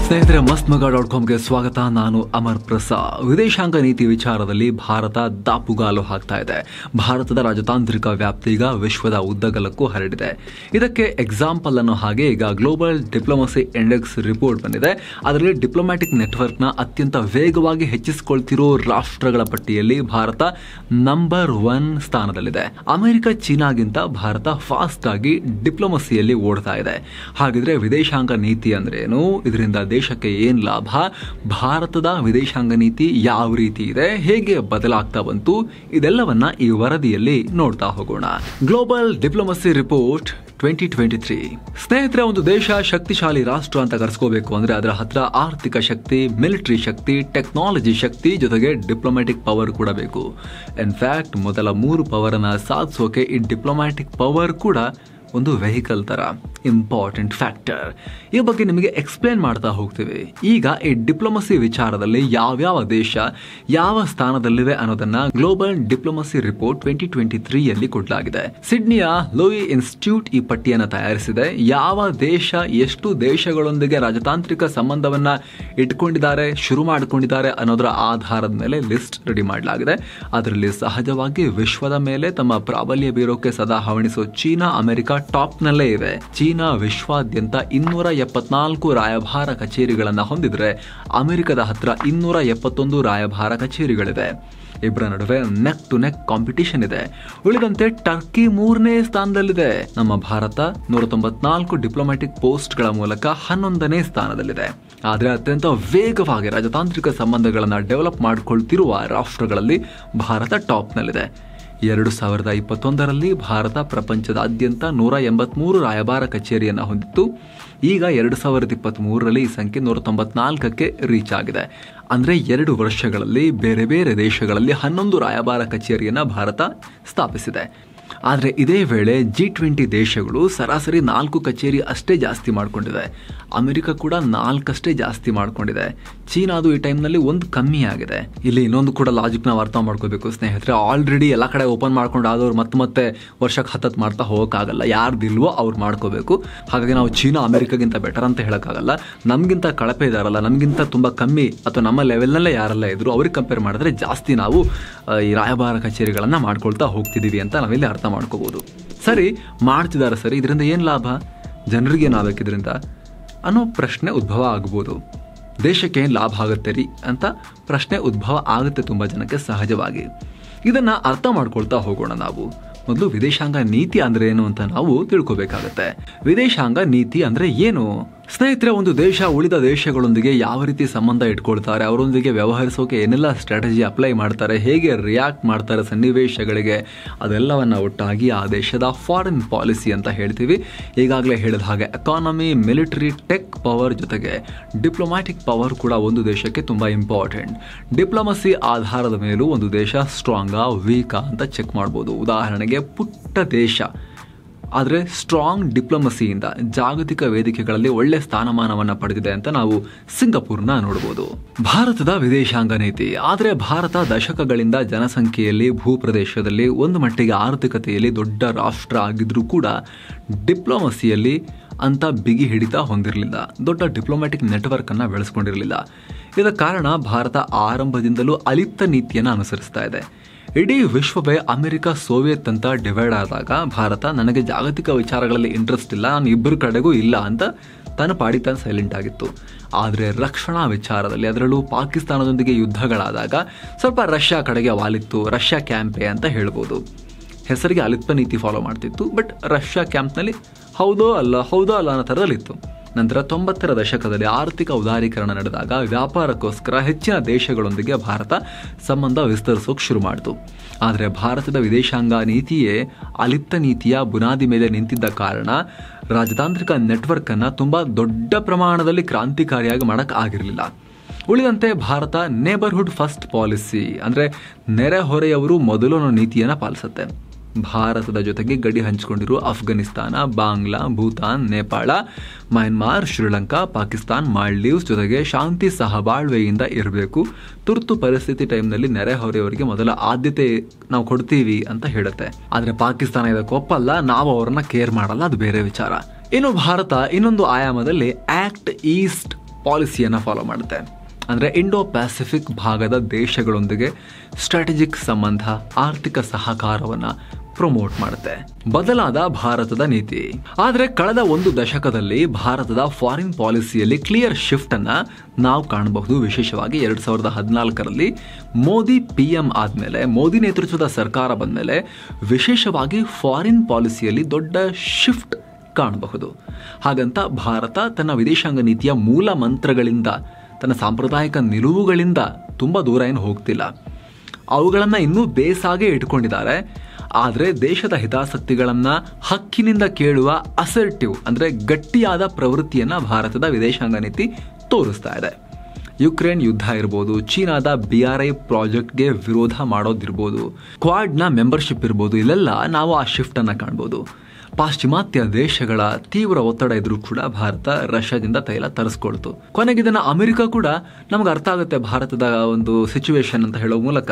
ಸ್ನೇಹಿತರೆ, mastmaga.comಗೆ ಸ್ವಾಗತ. ನಾನು ಅಮರ್ ಪ್ರಸಾದ್. ವಿದೇಶಾಂಗ ನೀತಿ ವಿಚಾರದಲ್ಲಿ ಭಾರತ ದಾಪುಗಾಲು ಹಾಕ್ತಾ ಇದೆ. ಭಾರತದ ರಾಜತಾಂತ್ರಿಕ ವ್ಯಾಪ್ತಿ ಈಗ ವಿಶ್ವದ ಉದ್ದಗಲಕ್ಕೂ ಹರಡಿದೆ. ಇದಕ್ಕೆ ಎಕ್ಸಾಂಪಲ್ ಅನ್ನೋ ಹಾಗೆ ಈಗ ಗ್ಲೋಬಲ್ ಡಿಪ್ಲೊಮಸಿ ಇಂಡೆಕ್ಸ್ ರಿಪೋರ್ಟ್ ಬಂದಿದೆ. ಅದರಲ್ಲಿ ಡಿಪ್ಲೊಮ್ಯಾಟಿಕ್ ನೆಟ್ವರ್ಕ್ನ ಅತ್ಯಂತ ವೇಗವಾಗಿ ಹೆಚ್ಚಿಸಿಕೊಳ್ತಿರೋ ರಾಷ್ಟ್ರಗಳ ಪಟ್ಟಿಯಲ್ಲಿ ಭಾರತ ನಂಬರ್ 1 ಸ್ಥಾನದಲ್ಲಿದೆ. ಅಮೆರಿಕ, ಚೀನಾಗಿಂತ ಭಾರತ ಫಾಸ್ಟ್ ಆಗಿ ಡಿಪ್ಲೊಮಸಿಯಲ್ಲಿ ಓಡ್ತಾ ಇದೆ. ಹಾಗಿದ್ರೆ ವಿದೇಶಾಂಗ ನೀತಿ ಅಂದ್ರೆ ಏನು? ಇದರಿಂದ ದೇಶಕ್ಕೆ ಏನ್ ಲಾಭ? ಭಾರತದ ವಿದೇಶಾಂಗ ನೀತಿ ಯಾವ ರೀತಿ ಇದೆ, ಹೇಗೆ ಬದಲಾಗ್ತಾ ಬಂತು, ಇದೆಲ್ಲವನ್ನ ಈ ವರದಿಯಲ್ಲಿ ನೋಡ್ತಾ ಹೋಗೋಣ. Global diplomacy report 2023. ಸ್ನೇಹಿತರೆ, ಒಂದು ದೇಶ ಶಕ್ತಿಶಾಲಿ ರಾಷ್ಟ್ರ ಅಂತ ಕರೆಸ್ಕೋಬೇಕು ಅಂದ್ರೆ ಅದರ ಹತ್ರ ಆರ್ಥಿಕ ಶಕ್ತಿ, ಮಿಲಿಟರಿ ಶಕ್ತಿ, ಟೆಕ್ನಾಲಜಿ ಶಕ್ತಿ ಜೊತೆಗೆ ಡಿಪ್ಲೊಮ್ಯಾಟಿಕ್ ಪವರ್ ಕೂಡ ಬೇಕು. ಇನ್ಫ್ಯಾಕ್ಟ್ ಮೊದಲ 3 ಪವರ್ ಅನ್ನ ಸಾಧಿಸೋಕೆ ಈ ಡಿಪ್ಲೊಮ್ಯಾಟಿಕ್ ಪವರ್ ಕೂಡ ಒಂದು ವೆಹಿಕಲ್ ತರ ಇಂಪಾರ್ಟೆಂಟ್ ಫ್ಯಾಕ್ಟರ್. ಈ ಬಗ್ಗೆ ನಿಮಗೆ ಎಕ್ಸ್ಪ್ಲೇನ್ ಮಾಡ್ತಾ ಹೋಗ್ತೀವಿ. ಈಗ ಈ ಡಿಪ್ಲೊಮಸಿ ವಿಚಾರದಲ್ಲಿ ಯಾವ್ಯಾವ ದೇಶ ಯಾವ ಸ್ಥಾನದಲ್ಲಿವೆ ಅನ್ನೋದನ್ನ ಗ್ಲೋಬಲ್ ಡಿಪ್ಲೊಮಸಿ ರಿಪೋರ್ಟ್ 2023ಯಲ್ಲಿ ಕೊಡಲಾಗಿದೆ. ಸಿಡ್ನಿಯ ಲೋಯಿ ಇನ್ಸ್ಟಿಟ್ಯೂಟ್ ಈ ಪಟ್ಟಿಯನ್ನು ತಯಾರಿಸಿದೆ. ಯಾವ ದೇಶ ಎಷ್ಟು ದೇಶಗಳೊಂದಿಗೆ ರಾಜತಾಂತ್ರಿಕ ಸಂಬಂಧವನ್ನ ಇಟ್ಕೊಂಡಿದ್ದಾರೆ, ಶುರು ಮಾಡಿಕೊಂಡಿದ್ದಾರೆ ಅನ್ನೋದರ ಆಧಾರದ ಮೇಲೆ ಲಿಸ್ಟ್ ರೆಡಿ ಮಾಡಲಾಗಿದೆ. ಅದರಲ್ಲಿ ಸಹಜವಾಗಿ ವಿಶ್ವದ ಮೇಲೆ ತಮ್ಮ ಪ್ರಾಬಲ್ಯ ಬೀರೋಕೆ ಸದಾ ಹವಣಿಸೋ ಚೀನಾ, ಅಮೆರಿಕ ಟಾಪ್ ನಲ್ಲೇ ಇವೆ. ಚೀನಾ ವಿಶ್ವಾದ್ಯಂತ 274 ರಾಯಭಾರ ಕಚೇರಿಗಳನ್ನು ಹೊಂದಿದ್ರೆ ಅಮೆರಿಕದ ಹತ್ರ 271 ರಾಯಭಾರ ಕಚೇರಿಗಳಿವೆ. ಇಬ್ಬರ ನಡುವೆ ನೆಕ್ ಟು ನೆಕ್ ಕಾಂಪಿಟಿಷನ್ ಇದೆ. ಉಳಿದಂತೆ ಟರ್ಕಿ 3ನೇ ಸ್ಥಾನದಲ್ಲಿದೆ. ನಮ್ಮ ಭಾರತ 194 ಡಿಪ್ಲೊಮ್ಯಾಟಿಕ್ ಪೋಸ್ಟ್ಗಳ ಮೂಲಕ 11ನೇ ಸ್ಥಾನದಲ್ಲಿದೆ. ಆದರೆ ಅತ್ಯಂತ ವೇಗವಾಗಿ ರಾಜತಾಂತ್ರಿಕ ಸಂಬಂಧಗಳನ್ನು ಡೆವಲಪ್ ಮಾಡಿಕೊಳ್ತಿರುವ ರಾಷ್ಟ್ರಗಳಲ್ಲಿ ಭಾರತ ಟಾಪ್ನಲ್ಲಿದೆ. 2021ರಲ್ಲಿ ಭಾರತ ಪ್ರಪಂಚದಾದ್ಯಂತ 183 ರಾಯಭಾರ ಕಚೇರಿಯನ್ನು ಹೊಂದಿತ್ತು. ಈಗ 2023ರಲ್ಲಿ ಈ ಸಂಖ್ಯೆ 194ಕ್ಕೆ ರೀಚ್ ಆಗಿದೆ. ಅಂದರೆ 2 ವರ್ಷಗಳಲ್ಲಿ ಬೇರೆ ಬೇರೆ ದೇಶಗಳಲ್ಲಿ 11 ರಾಯಭಾರ ಕಚೇರಿಯನ್ನು ಭಾರತ ಸ್ಥಾಪಿಸಿದೆ. ಆದರೆ ಇದೇ ವೇಳೆ G20 ದೇಶಗಳು ಸರಾಸರಿ 4 ಕಚೇರಿ ಅಷ್ಟೇ ಜಾಸ್ತಿ ಮಾಡಿಕೊಂಡಿದೆ. ಅಮೆರಿಕ ಕೂಡ 4 ಅಷ್ಟೇ ಜಾಸ್ತಿ ಮಾಡಿಕೊಂಡಿದೆ. ಚೀನಾದು ಈ ಟೈಮ್ನಲ್ಲಿ 1 ಕಮ್ಮಿ ಆಗಿದೆ. ಇಲ್ಲಿ ಇನ್ನೊಂದು ಕೂಡ ಲಾಜಿಕ್ ನಾವು ಅರ್ಥ ಮಾಡ್ಕೋಬೇಕು ಸ್ನೇಹಿತರೆ. ಆಲ್ರೆಡಿ ಎಲ್ಲ ಕಡೆ ಓಪನ್ ಮಾಡ್ಕೊಂಡು ಆದವ್ರು ಮತ್ತೆ ವರ್ಷಕ್ಕೆ 10 ಮಾಡ್ತಾ ಹೋಗೋಕ್ಕಾಗಲ್ಲ. ಯಾರ್ದಿಲ್ವೋ ಅವ್ರು ಮಾಡ್ಕೋಬೇಕು. ಹಾಗಾಗಿ ನಾವು ಚೀನಾ ಅಮೆರಿಕಗಿಂತ ಬೆಟರ್ ಅಂತ ಹೇಳೋಕ್ಕಾಗಲ್ಲ. ನಮಗಿಂತ ಕಳಪೆ ಇದಾರಲ್ಲ, ನಮಗಿಂತ ತುಂಬ ಕಮ್ಮಿ ಅಥವಾ ನಮ್ಮ ಲೆವೆಲ್ನಲ್ಲೇ ಯಾರೆಲ್ಲ ಇದ್ರು ಅವ್ರಿಗೆ ಕಂಪೇರ್ ಮಾಡಿದ್ರೆ ಜಾಸ್ತಿ ನಾವು ಈ ರಾಯಭಾರ ಕಚೇರಿಗಳನ್ನು ಮಾಡ್ಕೊಳ್ತಾ ಹೋಗ್ತಿದ್ದೀವಿ ಅಂತ ನಾವಿಲ್ಲಿ ಅರ್ಥ ಮಾಡ್ಕೋಬಹುದು. ಸರಿ, ಮಾಡ್ತಿದ್ದಾರೆ ಸರಿ, ಇದರಿಂದ ಏನು ಲಾಭ, ಜನರಿಗೆ ಏನಾಗಬೇಕು ಇದರಿಂದ ಅನ್ನೋ ಪ್ರಶ್ನೆ ಉದ್ಭವ ಆಗ್ಬೋದು. ದೇಶಕ್ಕೆ ಏನು ಲಾಭ ಆಗುತ್ತೆ ರೀ ಅಂತ ಪ್ರಶ್ನೆ ಉದ್ಭವ ಆಗುತ್ತೆ ತುಂಬ ಜನಕ್ಕೆ ಸಹಜವಾಗಿ. ಇದನ್ನ ಅರ್ಥ ಮಾಡ್ಕೊಳ್ತಾ ಹೋಗೋಣ ನಾವು. ಮೊದಲು ವಿದೇಶಾಂಗ ನೀತಿ ಅಂದ್ರೆ ಏನು ಅಂತ ನಾವು ತಿಳ್ಕೋಬೇಕಾಗತ್ತೆ. ವಿದೇಶಾಂಗ ನೀತಿ ಅಂದ್ರೆ ಏನು? ಸ್ನೇಹಿತರೆ, ಒಂದು ದೇಶ ಉಳಿದ ದೇಶಗಳೊಂದಿಗೆ ಯಾವ ರೀತಿ ಸಂಬಂಧ ಇಟ್ಕೊಳ್ತಾರೆ, ಅವರೊಂದಿಗೆ ವ್ಯವಹರಿಸೋಕೆ ಏನೆಲ್ಲ ಸ್ಟ್ರಾಟಜಿ ಅಪ್ಲೈ ಮಾಡ್ತಾರೆ, ಹೇಗೆ ರಿಯಾಕ್ಟ್ ಮಾಡ್ತಾರೆ ಸನ್ನಿವೇಶಗಳಿಗೆ, ಅದೆಲ್ಲವನ್ನ ಒಟ್ಟಾಗಿ ಆ ದೇಶದ ಫಾರಿನ್ ಪಾಲಿಸಿ ಅಂತ ಹೇಳ್ತೀವಿ. ಈಗಾಗಲೇ ಹೇಳಿದ ಹಾಗೆ ಎಕಾನಮಿ, ಮಿಲಿಟರಿ, ಟೆಕ್ ಪವರ್ ಜೊತೆಗೆ ಡಿಪ್ಲೊಮ್ಯಾಟಿಕ್ ಪವರ್ ಕೂಡ ಒಂದು ದೇಶಕ್ಕೆ ತುಂಬಾ ಇಂಪಾರ್ಟೆಂಟ್. ಡಿಪ್ಲೊಮಸಿ ಆಧಾರದ ಮೇಲೂ ಒಂದು ದೇಶ ಸ್ಟ್ರಾಂಗಾ ವೀಕಾ ಅಂತ ಚೆಕ್ ಮಾಡ್ಬೋದು. ಉದಾಹರಣೆಗೆ ಪುಟ್ಟ ದೇಶ ಆದರೆ ಸ್ಟ್ರಾಂಗ್ ಡಿಪ್ಲೊಮಸಿಯಿಂದ ಜಾಗತಿಕ ವೇದಿಕೆಗಳಲ್ಲಿ ಒಳ್ಳೆ ಸ್ಥಾನಮಾನವನ್ನು ಪಡೆದಿದೆ ಅಂತ ನಾವು ಸಿಂಗಪುರ್ನ ನೋಡಬಹುದು. ಭಾರತದ ವಿದೇಶಾಂಗ ನೀತಿ. ಆದರೆ ಭಾರತ ದಶಕಗಳಿಂದ ಜನಸಂಖ್ಯೆಯಲ್ಲಿ, ಭೂಪ್ರದೇಶದಲ್ಲಿ, ಒಂದು ಮಟ್ಟಿಗೆ ಆರ್ಥಿಕತೆಯಲ್ಲಿ ದೊಡ್ಡ ರಾಷ್ಟ್ರ ಆಗಿದ್ರೂ ಕೂಡ ಡಿಪ್ಲೊಮಸಿಯಲ್ಲಿ ಅಂತ ಬಿಗಿ ಹಿಡಿತ ಹೊಂದಿರಲಿಲ್ಲ. ದೊಡ್ಡ ಡಿಪ್ಲೊಮ್ಯಾಟಿಕ್ ನೆಟ್ವರ್ಕ್ ಅನ್ನು ಬೆಳೆಸ್ಕೊಂಡಿರಲಿಲ್ಲ. ಇದರ ಕಾರಣ ಭಾರತ ಆರಂಭದಿಂದಲೂ ಅಲಿಪ್ತ ನೀತಿಯನ್ನು ಅನುಸರಿಸ್ತಾ ಇದೆ. ಇಡೀ ವಿಶ್ವವೇ ಅಮೆರಿಕ, ಸೋವಿಯತ್ ಅಂತ ಡಿವೈಡ್ ಆದಾಗ ಭಾರತ ನನಗೆ ಜಾಗತಿಕ ವಿಚಾರಗಳಲ್ಲಿ ಇಂಟ್ರೆಸ್ಟ್ ಇಲ್ಲ, ನಾನು ಇಬ್ಬರ ಕಡೆಗೂ ಇಲ್ಲ ಅಂತ ತನ್ನ ಪಾಡಿ ತಾನು ಸೈಲೆಂಟ್ ಆಗಿತ್ತು. ಆದರೆ ರಕ್ಷಣಾ ವಿಚಾರದಲ್ಲಿ, ಅದರಲ್ಲೂ ಪಾಕಿಸ್ತಾನದೊಂದಿಗೆ ಯುದ್ಧಗಳಾದಾಗ ಸ್ವಲ್ಪ ರಷ್ಯಾ ಕಡೆಗೆ ವಾಲಿತ್ತು. ರಷ್ಯಾ ಕ್ಯಾಂಪೇ ಅಂತ ಹೇಳ್ಬೋದು. ಹೆಸರಿಗೆ ಅಲಿಪ್ತ ನೀತಿ ಫಾಲೋ ಮಾಡ್ತಿತ್ತು. ಬಟ್ ರಷ್ಯಾ ಕ್ಯಾಂಪ್ನಲ್ಲಿ ಹೌದೋ ಅಲ್ಲ ಅನ್ನೋ ಥರದಲ್ಲಿತ್ತು. ನಂತರ 90ರ ದಶಕದಲ್ಲಿ ಆರ್ಥಿಕ ಉದಾರೀಕರಣ ನಡೆದಾಗ ವ್ಯಾಪಾರಕ್ಕೋಸ್ಕರ ಹೆಚ್ಚಿನ ದೇಶಗಳೊಂದಿಗೆ ಭಾರತ ಸಂಬಂಧ ವಿಸ್ತರಿಸೋಕೆ ಶುರು ಮಾಡಿತು. ಆದರೆ ಭಾರತದ ವಿದೇಶಾಂಗ ನೀತಿಯೇ ಅಲಿಪ್ತ ನೀತಿಯ ಬುನಾದಿ ಮೇಲೆ ನಿಂತಿದ್ದ ಕಾರಣ ರಾಜತಾಂತ್ರಿಕ ನೆಟ್ವರ್ಕ್ ಅನ್ನು ತುಂಬಾ ದೊಡ್ಡ ಪ್ರಮಾಣದಲ್ಲಿ ಕ್ರಾಂತಿಕಾರಿಯಾಗಿ ಮಾಡಕ್ ಆಗಿರಲಿಲ್ಲ. ಉಳಿದಂತೆ ಭಾರತ ನೇಬರ್ಹುಡ್ ಫಸ್ಟ್ ಪಾಲಿಸಿ ಅಂದ್ರೆ ನೆರೆಹೊರೆಯವರು ಮೊದಲು ಅನ್ನೋ ನೀತಿಯನ್ನು ಪಾಲಿಸುತ್ತೆ. ಭಾರತದ ಜೊತೆಗೆ ಗಡಿ ಹಂಚಿಕೊಂಡಿರುವ ಅಫ್ಘಾನಿಸ್ತಾನ, ಬಾಂಗ್ಲಾ, ಭೂತಾನ್, ನೇಪಾಳ, ಮಯನ್ಮಾರ್, ಶ್ರೀಲಂಕಾ, ಪಾಕಿಸ್ತಾನ್, ಮಾಲ್ಡೀವ್ಸ್ ಜೊತೆಗೆ ಶಾಂತಿ ಸಹಬಾಳ್ವೆಯಿಂದ ಇರಬೇಕು. ತುರ್ತು ಪರಿಸ್ಥಿತಿ ಟೈಮ್ನಲ್ಲಿ ನೆರೆಹೊರೆಯವರಿಗೆ ಮೊದಲ ಆದ್ಯತೆ ನಾವು ಕೊಡ್ತೀವಿ ಅಂತ ಹೇಳುತ್ತೆ. ಆದರೆ ಪಾಕಿಸ್ತಾನ ಇದಕ್ಕೆ ಒಪ್ಪಲ್ಲ, ನಾವು ಅವ್ರನ್ನ ಕೇರ್ ಮಾಡಲ್ಲ, ಅದು ಬೇರೆ ವಿಚಾರ. ಇನ್ನು ಭಾರತ ಇನ್ನೊಂದು ಆಯಾಮದಲ್ಲಿ ಆಕ್ಟ್ ಈಸ್ಟ್ ಪಾಲಿಸಿಯನ್ನು ಫಾಲೋ ಮಾಡುತ್ತೆ. ಅಂದರೆ ಇಂಡೋ ಪ್ಯಾಸಿಫಿಕ್ ಭಾಗದ ದೇಶಗಳೊಂದಿಗೆ ಸ್ಟ್ರಾಟಜಿಕ್ ಸಂಬಂಧ, ಆರ್ಥಿಕ ಸಹಕಾರವನ್ನು ಪ್ರಮೋಟ್ ಮಾಡುತ್ತೆ. ಬದಲಾದ ಭಾರತದ ನೀತಿ. ಆದರೆ ಕಳೆದ ಒಂದು ದಶಕದಲ್ಲಿ ಭಾರತದ ಫಾರಿನ್ ಪಾಲಿಸಿಯಲ್ಲಿ ಕ್ಲಿಯರ್ ಶಿಫ್ಟ್ ಅನ್ನ ನಾವು ಕಾಣಬಹುದು. ವಿಶೇಷವಾಗಿ 2014ರಲ್ಲಿ ಮೋದಿ PM ಆದ್ಮೇಲೆ, ಮೋದಿ ನೇತೃತ್ವದ ಸರ್ಕಾರ ಬಂದ್ಮೇಲೆ ವಿಶೇಷವಾಗಿ ಫಾರಿನ್ ಪಾಲಿಸಿಯಲ್ಲಿ ದೊಡ್ಡ ಶಿಫ್ಟ್ ಕಾಣಬಹುದು. ಹಾಗಂತ ಭಾರತ ತನ್ನ ವಿದೇಶಾಂಗ ನೀತಿಯ ಮೂಲ ಮಂತ್ರಗಳಿಂದ, ತನ್ನ ಸಾಂಪ್ರದಾಯಿಕ ನಿಲುವುಗಳಿಂದ ತುಂಬ ದೂರ ಏನು ಹೋಗ್ತಿಲ್ಲ. ಅವುಗಳನ್ನು ಇನ್ನೂ ಬೇಸಾಗೆ ಇಟ್ಕೊಂಡಿದ್ದಾರೆ. ಆದರೆ ದೇಶದ ಹಿತಾಸಕ್ತಿಗಳನ್ನು ಹಕ್ಕಿನಿಂದ ಕೇಳುವ ಅಸರ್ಟಿವ್, ಅಂದರೆ ಗಟ್ಟಿಯಾದ ಪ್ರವೃತ್ತಿಯನ್ನು ಭಾರತದ ವಿದೇಶಾಂಗ ನೀತಿ ತೋರಿಸ್ತಾ ಇದೆ. ಯುಕ್ರೇನ್ ಯುದ್ಧ ಇರ್ಬೋದು, ಚೀನಾದ BRI ಪ್ರಾಜೆಕ್ಟ್ಗೆ ವಿರೋಧ ಮಾಡೋದಿರ್ಬೋದು, ಕ್ವಾಡ್ನ ಮೆಂಬರ್ಶಿಪ್ ಇರ್ಬೋದು, ಇಲ್ಲೆಲ್ಲ ನಾವು ಆ ಶಿಫ್ಟನ್ನು ಕಾಣ್ಬೋದು. ಪಾಶ್ಚಿಮಾತ್ಯ ದೇಶಗಳ ತೀವ್ರ ಒತ್ತಡ ಇದ್ರೂ ಕೂಡ ಭಾರತ ರಷ್ಯಾದಿಂದ ತೈಲ ತರಿಸ್ಕೊಳ್ತು. ಕೊನೆಗೆ ಇದನ್ನು ಅಮೆರಿಕ ಕೂಡ ನಮ್ಗೆ ಅರ್ಥ ಆಗುತ್ತೆ. ಭಾರತದ ಒಂದು ಸಿಚುವೇಶನ್ ಅಂತ ಹೇಳೋ ಮೂಲಕ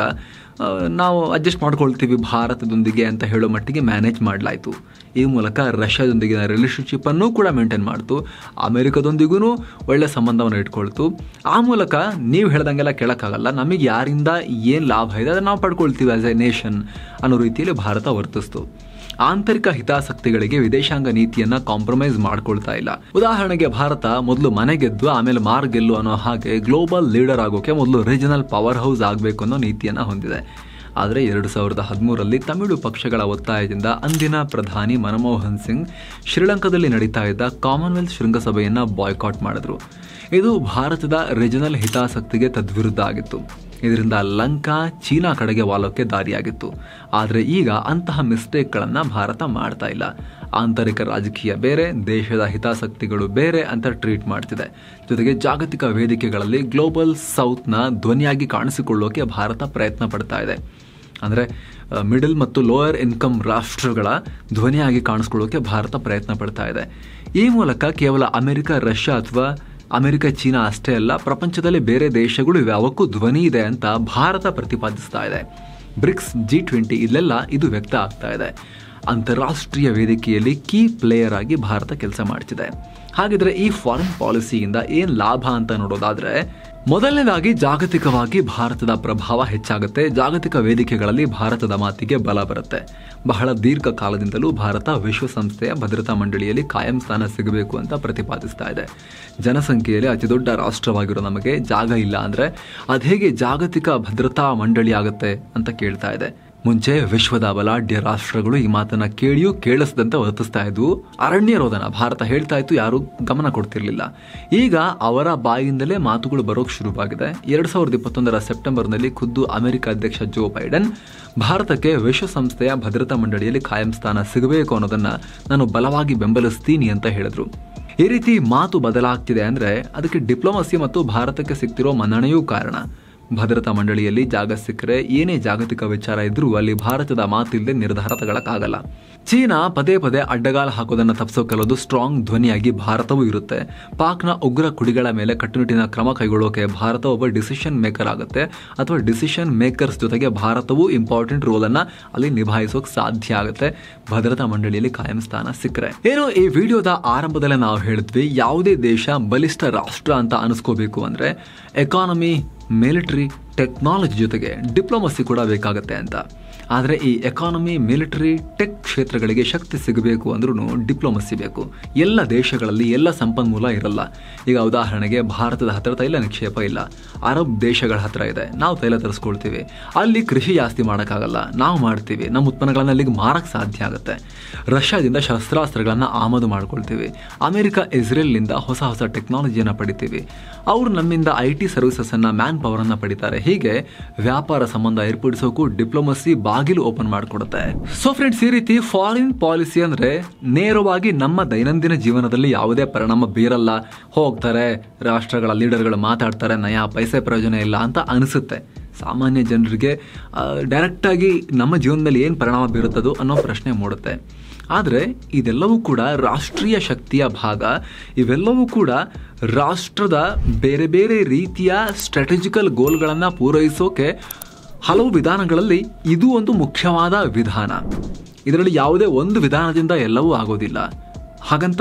ನಾವು ಅಡ್ಜಸ್ಟ್ ಮಾಡ್ಕೊಳ್ತೀವಿ ಭಾರತದೊಂದಿಗೆ ಅಂತ ಹೇಳೋ ಮಟ್ಟಿಗೆ ಮ್ಯಾನೇಜ್ ಮಾಡಲಾಯಿತು. ಈ ಮೂಲಕ ರಷ್ಯಾದೊಂದಿಗಿನ ರಿಲೇಷನ್ಶಿಪ್ ಅನ್ನು ಕೂಡ ಮೇಂಟೈನ್ ಮಾಡ್ತು. ಅಮೆರಿಕದೊಂದಿಗೂ ಒಳ್ಳೆ ಸಂಬಂಧವನ್ನು ಇಟ್ಕೊಳ್ತು. ಆ ಮೂಲಕ ನೀವು ಹೇಳ್ದಂಗೆಲ್ಲ ಕೇಳೋಕ್ಕಾಗಲ್ಲ, ನಮಗೆ ಯಾರಿಂದ ಏನು ಲಾಭ ಇದೆ ಅದನ್ನು ನಾವು ಪಡ್ಕೊಳ್ತೀವಿ ಆಸ್ ಎ ನೇಷನ್ ಅನ್ನೋ ರೀತಿಯಲ್ಲಿ ಭಾರತ ವರ್ತಿಸ್ತು. ಆಂತರಿಕ ಹಿತಾಸಕ್ತಿಗಳಿಗೆ ವಿದೇಶಾಂಗ ನೀತಿಯನ್ನ ಕಾಂಪ್ರಮೈಸ್ ಮಾಡ್ಕೊಳ್ತಾ ಇಲ್ಲ. ಉದಾಹರಣೆಗೆ ಭಾರತ ಮೊದಲು ಮನೆ ಗೆದ್ದು ಆಮೇಲೆ ಮಾರ್ ಗೆಲ್ಲು ಅನ್ನೋ ಹಾಗೆ ಗ್ಲೋಬಲ್ ಲೀಡರ್ ಆಗೋಕೆ ಮೊದಲು ರೀಜನಲ್ ಪವರ್ ಹೌಸ್ ಆಗಬೇಕು ಅನ್ನೋ ನೀತಿಯನ್ನ ಹೊಂದಿದೆ. ಆದರೆ 2013ರಲ್ಲಿ ತಮಿಳು ಪಕ್ಷಗಳ ಒತ್ತಾಯದಿಂದ ಅಂದಿನ ಪ್ರಧಾನಿ ಮನಮೋಹನ್ ಸಿಂಗ್ ಶ್ರೀಲಂಕಾದಲ್ಲಿ ನಡೀತಾ ಇದ್ದ ಕಾಮನ್ವೆಲ್ತ್ ಶೃಂಗಸಭೆಯನ್ನು ಬಾಯ್ಕಾಟ್ ಮಾಡಿದ್ರು. ಇದು ಭಾರತದ ರೀಜನಲ್ ಹಿತಾಸಕ್ತಿಗೆ ತದ್ವಿರುದ್ಧ ಆಗಿತ್ತು. ಇದರಿಂದ ಲಂಕಾ ಚೀನಾ ಕಡೆಗೆ ವಾಲೋಕ್ಕೆ ದಾರಿಯಾಗಿತ್ತು. ಆದರೆ ಈಗ ಅಂತಹ ಮಿಸ್ಟೇಕ್ಗಳನ್ನು ಭಾರತ ಮಾಡ್ತಾ ಇಲ್ಲ. ಆಂತರಿಕ ರಾಜಕೀಯ ಬೇರೆ, ದೇಶದ ಹಿತಾಸಕ್ತಿಗಳು ಬೇರೆ ಅಂತ ಟ್ರೀಟ್ ಮಾಡ್ತಿದೆ. ಜೊತೆಗೆ ಜಾಗತಿಕ ವೇದಿಕೆಗಳಲ್ಲಿ ಗ್ಲೋಬಲ್ ಸೌತ್ನ ಧ್ವನಿಯಾಗಿ ಕಾಣಿಸಿಕೊಳ್ಳೋಕೆ ಭಾರತ ಪ್ರಯತ್ನ ಪಡ್ತಾ ಇದೆ. ಅಂದರೆ ಮಿಡಲ್ ಮತ್ತು ಲೋಯರ್ ಇನ್ಕಮ್ ರಾಷ್ಟ್ರಗಳ ಧ್ವನಿಯಾಗಿ ಕಾಣಿಸ್ಕೊಳ್ಳೋಕೆ ಭಾರತ ಪ್ರಯತ್ನ ಪಡ್ತಾ ಇದೆ. ಈ ಮೂಲಕ ಕೇವಲ ಅಮೆರಿಕ, ರಷ್ಯಾ ಅಥವಾ ಅಮೆರಿಕ, ಚೀನಾ ಅಷ್ಟೇ ಅಲ್ಲ, ಪ್ರಪಂಚದಲ್ಲಿ ಬೇರೆ ದೇಶಗಳು ಯಾವಕ್ಕೂ ಧ್ವನಿ ಇದೆ ಅಂತ ಭಾರತ ಪ್ರತಿಪಾದಿಸ್ತಾ ಇದೆ. ಬ್ರಿಕ್ಸ್, G20 ಇಲ್ಲೆಲ್ಲ ಇದು ವ್ಯಕ್ತ ಆಗ್ತಾ ಇದೆ. ಅಂತಾರಾಷ್ಟ್ರೀಯ ವೇದಿಕೆಯಲ್ಲಿ ಕೀ ಪ್ಲೇಯರ್ ಆಗಿ ಭಾರತ ಕೆಲಸ ಮಾಡ್ತಿದೆ. ಹಾಗಿದ್ರೆ ಈ ಫಾರಿನ್ ಪಾಲಿಸಿಯಿಂದ ಏನು ಲಾಭ ಅಂತ ನೋಡೋದಾದ್ರೆ, ಮೊದಲನೇದಾಗಿ ಜಾಗತಿಕವಾಗಿ ಭಾರತದ ಪ್ರಭಾವ ಹೆಚ್ಚಾಗುತ್ತೆ. ಜಾಗತಿಕ ವೇದಿಕೆಗಳಲ್ಲಿ ಭಾರತದ ಮಾತಿಗೆ ಬಲ ಬರುತ್ತೆ. ಬಹಳ ದೀರ್ಘಕಾಲದಿಂದಲೂ ಭಾರತ ವಿಶ್ವಸಂಸ್ಥೆಯ ಭದ್ರತಾ ಮಂಡಳಿಯಲ್ಲಿ ಕಾಯಂ ಸ್ಥಾನ ಸಿಗಬೇಕು ಅಂತ ಪ್ರತಿಪಾದಿಸ್ತಾ ಇದೆ. ಜನಸಂಖ್ಯೆಯಲ್ಲಿ ಅತಿದೊಡ್ಡ ರಾಷ್ಟ್ರವಾಗಿರೋ ನಮಗೆ ಜಾಗ ಇಲ್ಲ ಅಂದರೆ ಅದೇಗೆ ಜಾಗತಿಕ ಭದ್ರತಾ ಮಂಡಳಿ ಆಗುತ್ತೆ ಅಂತ ಕೇಳ್ತಾ ಇದೆ. ಮುಂಚೆ ವಿಶ್ವದ ಬಲಾಢ್ಯ ರಾಷ್ಟ್ರಗಳು ಈ ಮಾತನ್ನ ಕೇಳಿಯೂ ಕೇಳಿಸದಂತೆ ವರ್ತಿಸ್ತಾ ಇದ್ವು. ಅರಣ್ಯ ರೋಧನ ಭಾರತ ಹೇಳ್ತಾ ಇತ್ತು, ಯಾರು ಗಮನ ಕೊಡ್ತಿರ್ಲಿಲ್ಲ. ಈಗ ಅವರ ಬಾಯಿಂದಲೇ ಮಾತುಗಳು ಬರೋಕ್ ಶುರುವಾಗಿದೆ. 2021ರ ಸೆಪ್ಟೆಂಬರ್ನಲ್ಲಿ ಖುದ್ದು ಅಮೆರಿಕ ಅಧ್ಯಕ್ಷ ಜೋ ಬೈಡೆನ್ ಭಾರತಕ್ಕೆ ವಿಶ್ವಸಂಸ್ಥೆಯ ಭದ್ರತಾ ಮಂಡಳಿಯಲ್ಲಿ ಕಾಯಂ ಸ್ಥಾನ ಸಿಗಬೇಕು ಅನ್ನೋದನ್ನ ನಾನು ಬಲವಾಗಿ ಬೆಂಬಲಿಸ್ತೀನಿ ಅಂತ ಹೇಳಿದ್ರು. ಈ ರೀತಿ ಮಾತು ಬದಲಾಗ್ತಿದೆ ಅಂದ್ರೆ ಅದಕ್ಕೆ ಡಿಪ್ಲೊಮಸಿ ಮತ್ತು ಭಾರತಕ್ಕೆ ಸಿಗ್ತಿರೋ ಮನ್ನಣೆಯೂ ಕಾರಣ. ಭದ್ರತಾ ಮಂಡಳಿಯಲ್ಲಿ ಜಾಗ ಸಿಕ್ಕರೆ ಏನೇ ಜಾಗತಿಕ ವಿಚಾರ ಇದ್ರೂ ಅಲ್ಲಿ ಭಾರತದ ಮಾತಿಲ್ಲದೆ ನಿರ್ಧಾರ ತಗೊಳ್ಳಕ್ಕಾಗಲ್ಲ. ಚೀನಾ ಪದೇ ಪದೇ ಅಡ್ಡಗಾಲ ಹಾಕೋದನ್ನು ತಪ್ಪಿಸೋಕೆಲ್ಲೋದು ಸ್ಟ್ರಾಂಗ್ ಧ್ವನಿಯಾಗಿ ಭಾರತವೂ ಇರುತ್ತೆ. ಪಾಕ್ನ ಉಗ್ರ ಕುಡಿಗಳ ಮೇಲೆ ಕಟ್ಟುನಿಟ್ಟಿನ ಕ್ರಮ ಕೈಗೊಳ್ಳೋಕೆ ಭಾರತ ಒಬ್ಬ ಡಿಸಿಷನ್ ಮೇಕರ್ ಆಗುತ್ತೆ, ಅಥವಾ ಡಿಸಿಷನ್ ಮೇಕರ್ಸ್ ಜೊತೆಗೆ ಭಾರತವೂ ಇಂಪಾರ್ಟೆಂಟ್ ರೋಲ್ ಅನ್ನ ಅಲ್ಲಿ ನಿಭಾಯಿಸೋಕೆ ಸಾಧ್ಯ ಆಗುತ್ತೆ ಭದ್ರತಾ ಮಂಡಳಿಯಲ್ಲಿ ಕಾಯಂ ಸ್ಥಾನ ಸಿಕ್ಕರೆ. ಏನೋ ಈ ವಿಡಿಯೋದ ಆರಂಭದಲ್ಲೇ ನಾವು ಹೇಳಿದ್ವಿ, ಯಾವುದೇ ದೇಶ ಬಲಿಷ್ಠ ರಾಷ್ಟ್ರ ಅಂತ ಅನಿಸ್ಕೋಬೇಕು ಅಂದ್ರೆ ಎಕಾನಮಿ, ಮಿಲಿಟರಿ, ಟೆಕ್ನಾಲಜಿ ಜೊತೆಗೆ ಡಿಪ್ಲೊಮಸಿ ಕೂಡ ಬೇಕಾಗುತ್ತೆ ಅಂತ. ಆದರೆ ಈ ಎಕಾನಮಿ, ಮಿಲಿಟರಿ, ಟೆಕ್ ಕ್ಷೇತ್ರಗಳಿಗೆ ಶಕ್ತಿ ಸಿಗಬೇಕು ಅಂದ್ರೂ ಡಿಪ್ಲೊಮಸಿ ಬೇಕು. ಎಲ್ಲ ದೇಶಗಳಲ್ಲಿ ಎಲ್ಲ ಸಂಪನ್ಮೂಲ ಇರಲ್ಲ. ಈಗ ಉದಾಹರಣೆಗೆ ಭಾರತದ ಹತ್ರ ತೈಲ ನಿಕ್ಷೇಪ ಇಲ್ಲ, ಅರಬ್ ದೇಶಗಳ ಹತ್ರ ಇದೆ, ನಾವು ತೈಲ ತರಿಸ್ಕೊಳ್ತೀವಿ. ಅಲ್ಲಿ ಕೃಷಿ ಜಾಸ್ತಿ ಮಾಡೋಕ್ಕಾಗಲ್ಲ, ನಾವು ಮಾಡ್ತೀವಿ, ನಮ್ಮ ಉತ್ಪನ್ನಗಳನ್ನು ಅಲ್ಲಿಗೆ ಮಾರಕ್ಕೆ ಸಾಧ್ಯ ಆಗುತ್ತೆ. ರಷ್ಯಾದಿಂದ ಶಸ್ತ್ರಾಸ್ತ್ರಗಳನ್ನು ಆಮದು ಮಾಡ್ಕೊಳ್ತೀವಿ. ಅಮೆರಿಕ, ಇಸ್ರೇಲ್ನಿಂದ ಹೊಸ ಹೊಸ ಟೆಕ್ನಾಲಜಿಯನ್ನು ಪಡಿತೀವಿ. ಅವರು ನಮ್ಮಿಂದ IT ಸರ್ವಿಸಸ್ಸನ್ನು, ಮ್ಯಾನ್ ಪವರನ್ನು ಪಡಿತಾರೆ. ಹೀಗೆ ವ್ಯಾಪಾರ ಸಂಬಂಧ ಏರ್ಪಡಿಸೋಕು ಡಿಪ್ಲೊಮಸಿ ಬಾಗಿಲು ಓಪನ್ ಮಾಡಿಕೊಡುತ್ತೆ. ಸೊ ಫ್ರೆಂಡ್ಸ್, ಈ ರೀತಿ ಫಾರಿನ್ ಪಾಲಿಸಿ ಅಂದ್ರೆ ನೇರವಾಗಿ ನಮ್ಮ ದೈನಂದಿನ ಜೀವನದಲ್ಲಿ ಯಾವುದೇ ಪರಿಣಾಮ ಬೀರಲ್ಲ. ಹೋಗ್ತಾರೆ ರಾಷ್ಟ್ರಗಳ ಲೀಡರ್ಗಳು ಮಾತಾಡ್ತಾರೆ, ನಯಾ ಪೈಸೆ ಪ್ರಯೋಜನ ಇಲ್ಲ ಅಂತ ಅನಿಸುತ್ತೆ. ಸಾಮಾನ್ಯ ಜನರಿಗೆ ಡೈರೆಕ್ಟಾಗಿ ನಮ್ಮ ಜೀವನದಲ್ಲಿ ಏನು ಪರಿಣಾಮ ಬೀರುತ್ತದೋ ಅನ್ನೋ ಪ್ರಶ್ನೆ ಮೂಡುತ್ತೆ. ಆದರೆ ಇದೆಲ್ಲವೂ ಕೂಡ ರಾಷ್ಟ್ರೀಯ ಶಕ್ತಿಯ ಭಾಗ. ಇವೆಲ್ಲವೂ ಕೂಡ ರಾಷ್ಟ್ರದ ಬೇರೆ ಬೇರೆ ರೀತಿಯ ಸ್ಟ್ರಾಟಜಿಕಲ್ ಗೋಲ್ಗಳನ್ನು ಪೂರೈಸೋಕೆ ಹಲವು ವಿಧಾನಗಳಲ್ಲಿ ಇದು ಒಂದು ಮುಖ್ಯವಾದ ವಿಧಾನ. ಇದರಲ್ಲಿ ಯಾವುದೇ ಒಂದು ವಿಧಾನದಿಂದ ಎಲ್ಲವೂ ಆಗೋದಿಲ್ಲ. ಹಾಗಂತ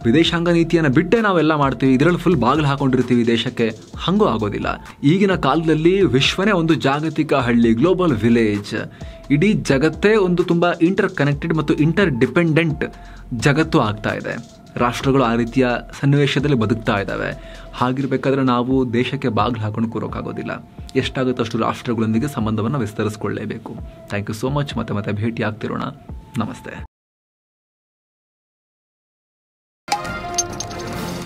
ವಿದೇಶಾಂಗ ನೀತಿಯನ್ನು ಬಿಟ್ಟೆ ನಾವೆಲ್ಲ ಮಾಡ್ತೀವಿ, ಇದರಲ್ಲಿ ಫುಲ್ ಬಾಗಿಲು ಹಾಕೊಂಡಿರ್ತೀವಿ ದೇಶಕ್ಕೆ, ಹಂಗೂ ಆಗೋದಿಲ್ಲ. ಈಗಿನ ಕಾಲದಲ್ಲಿ ವಿಶ್ವನೇ ಒಂದು ಜಾಗತಿಕ ಹಳ್ಳಿ, ಗ್ಲೋಬಲ್ ವಿಲೇಜ್. ಇಡೀ ಜಗತ್ತೇ ಒಂದು ತುಂಬ ಇಂಟರ್ ಕನೆಕ್ಟೆಡ್ ಮತ್ತು ಇಂಟರ್ ಡಿಪೆಂಡೆಂಟ್ ಜಗತ್ತು ಆಗ್ತಾ ಇದೆ. ರಾಷ್ಟ್ರಗಳು ಆ ರೀತಿಯ ಸನ್ನಿವೇಶದಲ್ಲಿ ಬದುಕ್ತಾ ಇದ್ದಾವೆ. ಹಾಗಿರ್ಬೇಕಾದ್ರೆ ನಾವು ದೇಶಕ್ಕೆ ಬಾಗಿಲು ಹಾಕೊಂಡು ಕೂರೋಕ್ಕಾಗೋದಿಲ್ಲ. ಎಷ್ಟಾಗುತ್ತೋ ಅಷ್ಟು ರಾಷ್ಟ್ರಗಳೊಂದಿಗೆ ಸಂಬಂಧವನ್ನು ವಿಸ್ತರಿಸಿಕೊಳ್ಳಲೇಬೇಕು. Thank you so much. ಮತ್ತೆ ಭೇಟಿ ಆಗ್ತಿರೋಣ. ನಮಸ್ತೆ.